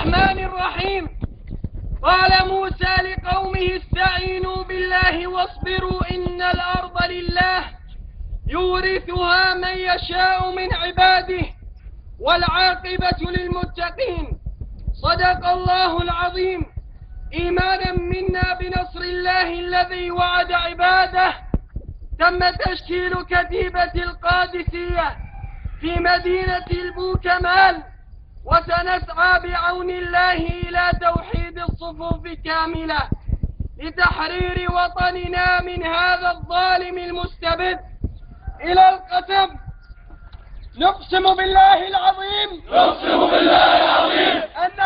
الرحمن الرحيم. قال موسى لقومه استعينوا بالله واصبروا إن الأرض لله يورثها من يشاء من عباده والعاقبة للمتقين. صدق الله العظيم. إيمانا منا بنصر الله الذي وعد عباده تم تشكيل كتيبة القادسية في مدينة البوكمال، وسنسعى بعون الله إلى توحيد الصفوف كاملة لتحرير وطننا من هذا الظالم المستبد. إلى القسم. نقسم بالله العظيم نقسم بالله العظيم أن